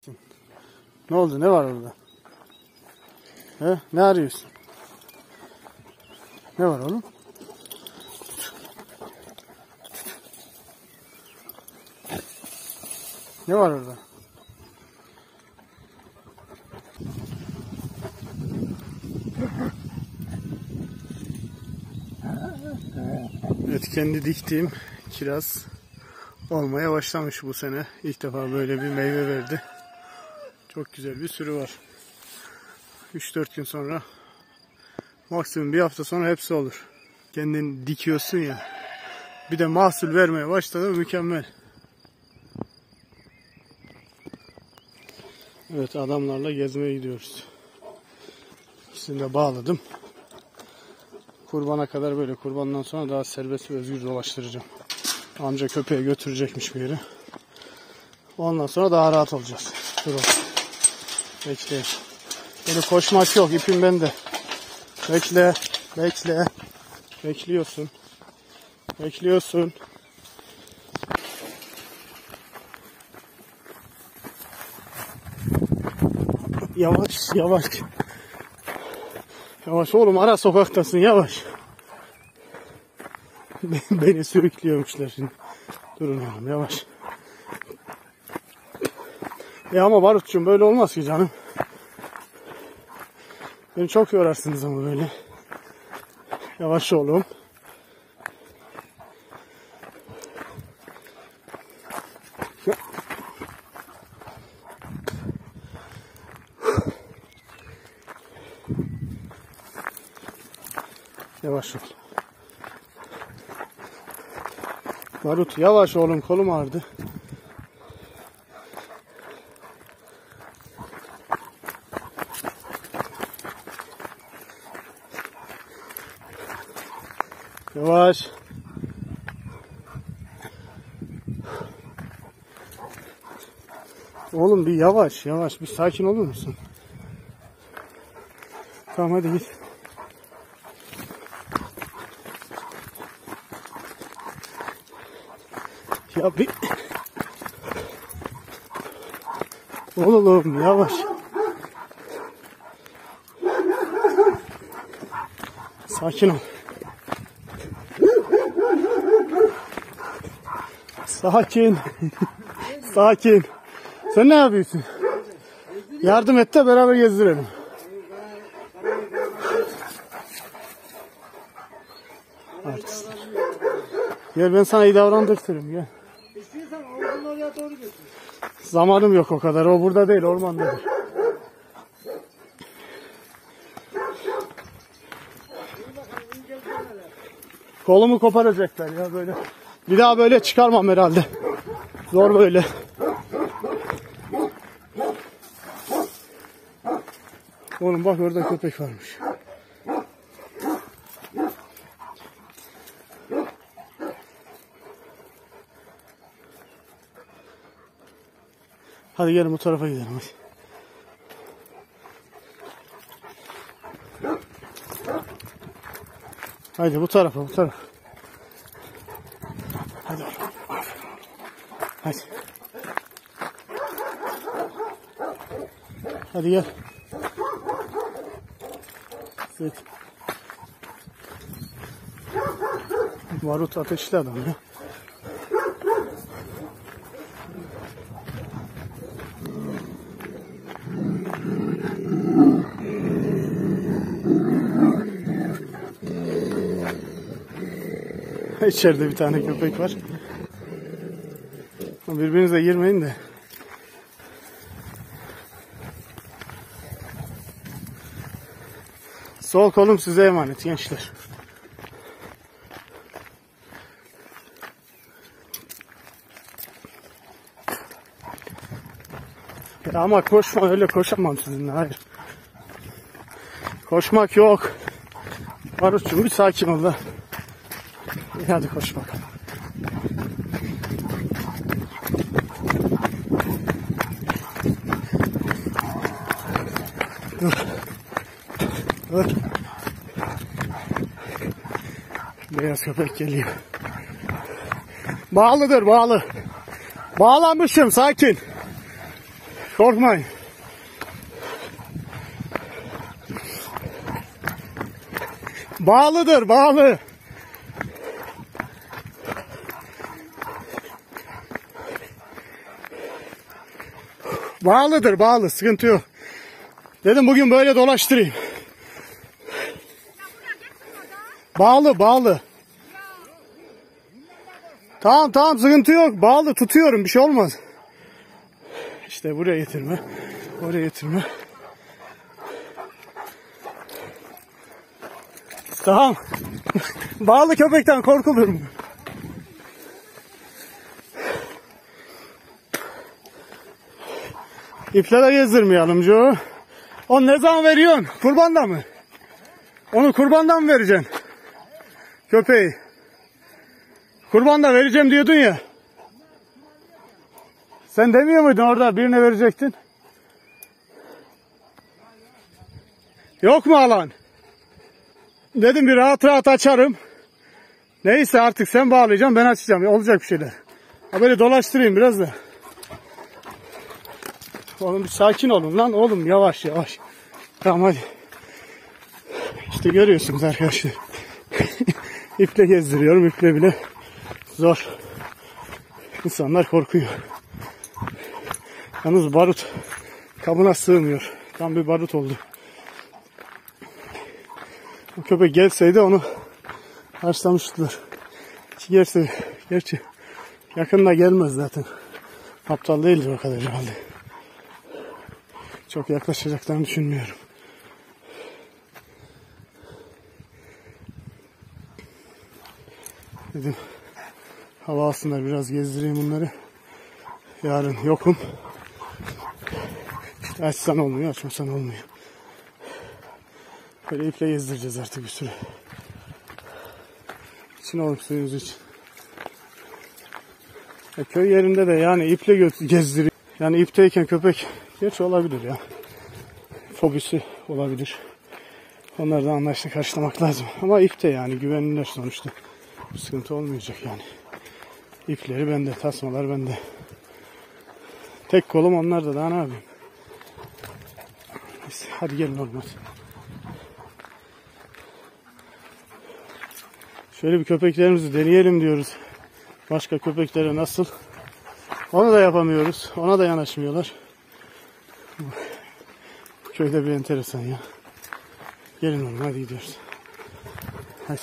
Ne oldu? Ne var orada? He? Ne arıyorsun? Ne var oğlum? Ne var orada? Evet, kendi diktiğim kiraz olmaya başlamış bu sene. İlk defa böyle bir meyve verdi. Çok güzel bir sürü var. 3-4 gün sonra, maksimum bir hafta sonra hepsi olur. Kendin dikiyorsun ya. Bir de mahsul vermeye başladı, mükemmel. Evet, adamlarla gezmeye gidiyoruz. İkisini de bağladım. Kurbana kadar böyle, kurbandan sonra daha serbest ve özgür dolaştıracağım. Amca köpeği götürecekmiş bir yere. Ondan sonra daha rahat olacağız. Dur oğlum. Bekle. Böyle koşmak yok, ipim bende. Bekle, bekle. Bekliyorsun. Bekliyorsun. Yavaş, yavaş. Yavaş oğlum, ara sokaktasın, yavaş. Beni sürüklüyormuşlar şimdi. Durun oğlum, yavaş. Ama Barut'cum böyle olmaz ki canım. Beni çok yorarsınız ama böyle. Yavaş oğlum. Yavaş ol. Barut yavaş oğlum, kolum ağrıdı. Yavaş. Oğlum bir yavaş, yavaş. Bir sakin olur musun? Tamam, hadi git. Ya bir... Oğlum yavaş. Sakin ol. Sakin. Sakin. Sen ne yapıyorsun? Yardım et de beraber gezdirelim. Artistler. Gel, ben sana iyi davrandırtırım, gel. Zamanım yok o kadar. O burada değil, ormandadır. Kolumu koparacaklar ya böyle. Bir daha böyle çıkarmam herhalde. Zor böyle. Oğlum bak, orada köpek varmış. Hadi gelin bu tarafa gidelim hadi. Haydi bu tarafa, bu tarafa. Hadi oğlum. Hadi. Hadi gel. Evet. Barut ateşli adam ya. İçeride bir tane köpek var. Birbirinize girmeyin de. Sol kolum size emanet gençler. Ya ama koşma, öyle koşamam sizinle, hayır. Koşmak yok. Barut'cum bir sakin ol da. Hadi koş bakalım. Dur. Dur. Beyaz köpek geliyor. Bağlıdır, bağlı. Bağlanmışım, sakin. Korkmayın. Bağlıdır, bağlı. Bağlıdır, bağlı. Sıkıntı yok. Dedim bugün böyle dolaştırayım. Bağlı, bağlı. Tamam, tamam, sıkıntı yok. Bağlı, tutuyorum. Bir şey olmaz. İşte buraya getirme. Oraya getirme. Tamam. Bağlı köpekten korkulur mu? İple de gezdirmeyelim Joe. Onu ne zaman veriyorsun? Kurbanda mı? Onu kurbandan mı vereceksin? Köpeği. Kurbanda vereceğim diyordun ya. Sen demiyor muydun orada birine verecektin? Yok mu alan? Dedim bir rahat rahat açarım. Neyse artık sen bağlayacaksın, ben açacağım. Olacak bir şeyler. Ha böyle dolaştırayım biraz da. Oğlum bir sakin olun lan oğlum, yavaş yavaş. Tamam hadi. İşte görüyorsunuz arkadaşlar. İple gezdiriyorum, iple bile zor. İnsanlar korkuyor. Yalnız barut kabına sığmıyor. Tam bir barut oldu. O köpek gelseydi onu haşlamıştılar. Hiç gelse, gerçi yakında gelmez zaten. Aptal değildir o kadar herhalde. Çok yaklaşacaklarını düşünmüyorum. Dedim hava alsınlar, biraz gezdireyim bunları. Yarın yokum. İşte açsan olmuyor, açmasan olmuyor. Böyle iple gezdireceğiz artık bir süre. İçin oğlum, suyunuz için. Köy yerinde de yani iple gezdiriyor. Yani ipteyken köpek geç olabilir ya. Fobisi olabilir. Onlardan anlayışla karşılamak lazım. Ama ipte yani güvenilir sonuçta. Bir sıkıntı olmayacak yani. İpleri bende, tasmalar bende. Tek kolum onlarda, daha ne yapayım. Neyse, hadi gelin oğlum hadi. Şöyle bir köpeklerimizi deneyelim diyoruz. Başka köpeklere nasıl? Onu da yapamıyoruz. Ona da yanaşmıyorlar. Bu köyde bir enteresan ya. Gelin oğlum hadi gidiyoruz. Hadi.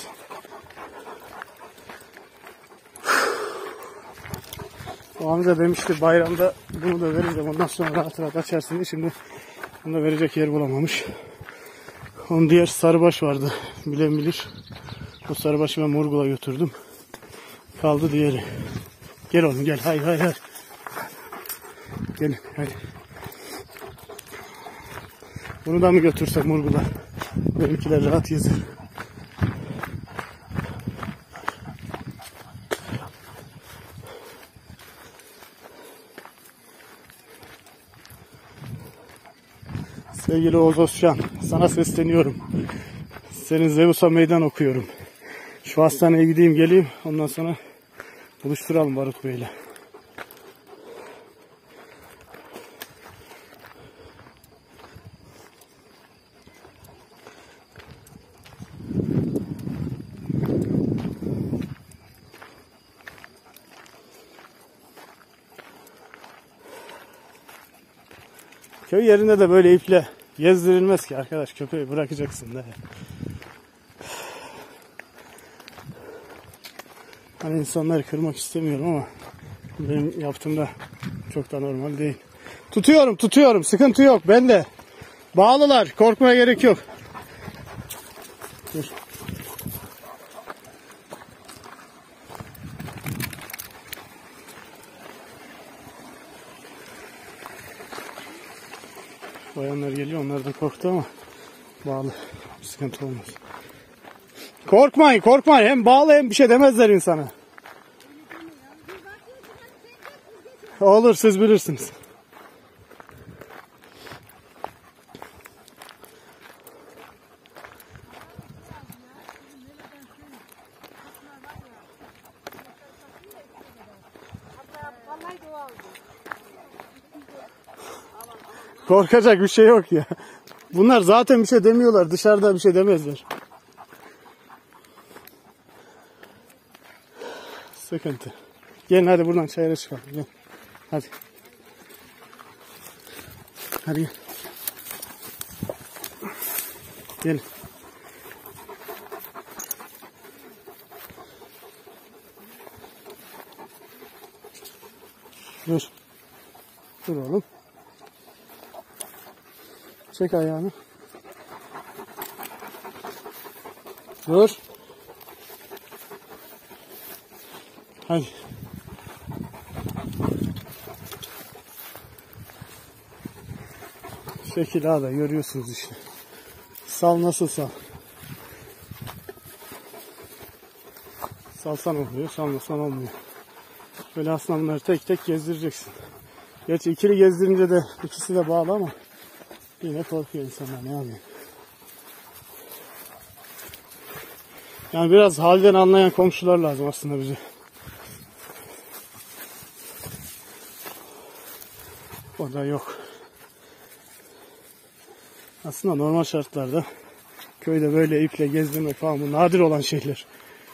O amca demişti bayramda bunu da vereceğim, ondan sonra rahat rahat açarsın diye. Şimdi bunu da verecek yer bulamamış. Onun diğer sarıbaş vardı, bilen bilir. O sarıbaşı ben Murgul'a götürdüm. Kaldı diğeri. Gel oğlum gel, hayır hayır hayır. Gelin hadi. Bunu da mı götürsek Murgul'a? Benimkiler rahat gezer. Sevgili Oğuz Özcan, sana sesleniyorum. Senin Zeus'a meydan okuyorum. Şu hastaneye gideyim geleyim, ondan sonra buluşturalım Barut Bey'le. Köy yerinde de böyle iple gezdirilmez ki arkadaş, köpeği bırakacaksın da. Hani insanları kırmak istemiyorum ama benim yaptığımda çok da normal değil. Tutuyorum, sıkıntı yok bende. Bağlılar, korkmaya gerek yok. Dur. Bayanlar geliyor, onlar da korktu ama bağlı, sıkıntı olmaz. Korkmayın, hem bağlı hem bir şey demezler insana. Olur, siz bilirsiniz. Korkacak bir şey yok ya. Bunlar zaten bir şey demiyorlar. Dışarıda bir şey demezler. Sıkıntı. Gelin hadi buradan çayıra çıkalım. Gel. Hadi. Hadi gel. Gelin. Dur. Dur oğlum. Çek ayağını. Dur. Hadi. Şekil ağda görüyorsunuz işte. Sal nasıl sal. Salsan oluyor, salmasan olmuyor. Böyle aslanları tek tek gezdireceksin. Gerçi ikili gezdirince de ikisi de bağlı ama yine korkuyor insanlar, ne yapayım. Yani biraz halden anlayan komşular lazım aslında bize. O da yok. Aslında normal şartlarda köyde böyle iple gezdirmek falan bu nadir olan şeyler.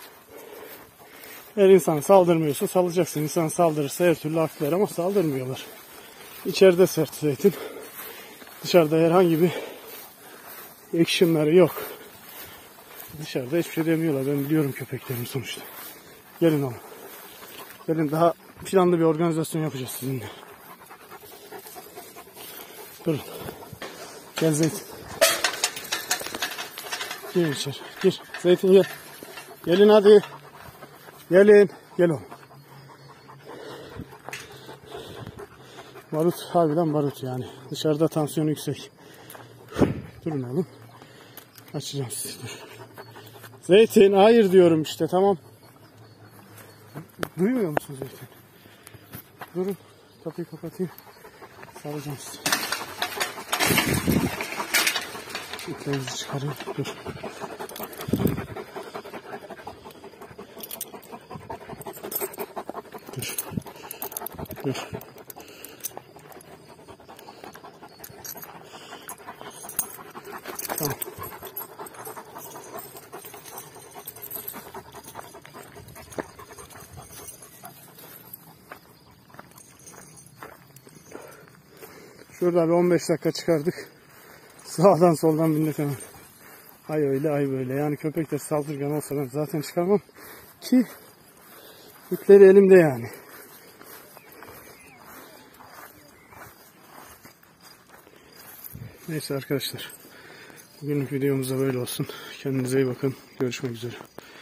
Eğer insan saldırmıyorsa salacaksın. İnsan saldırırsa her türlü hak ver ama saldırmıyorlar. İçeride sert zeytin. Dışarıda herhangi bir action'ları yok. Dışarıda hiçbir şey demiyorlar. Ben biliyorum köpeklerimi sonuçta. Gelin oğlum. Gelin, daha planlı bir organizasyon yapacağız sizinle. Durun. Gel Zeytin. Gir içeri. Gir. Zeytin gel. Gelin hadi. Gelin. Gel oğlum. Barut harbiden barut yani. Dışarıda tansiyonu yüksek. Durun oğlum. Açacağım sizi. Dur. Zeytin hayır diyorum işte, tamam. Duymuyor musun Zeytin? Durun. Kapıyı kapatayım. Saracağım sizi. İplerinizi çıkarayım. Dur. Dur. Dur. Tamam. Şurada bir 15 dakika çıkardık. Sağdan soldan millet hemen. Ay öyle ay böyle. Yani köpekler saldırgan olsa ben zaten çıkarmam. Ki ipleri elimde yani. Neyse arkadaşlar. Bugünlük videomuz da böyle olsun. Kendinize iyi bakın. Görüşmek üzere.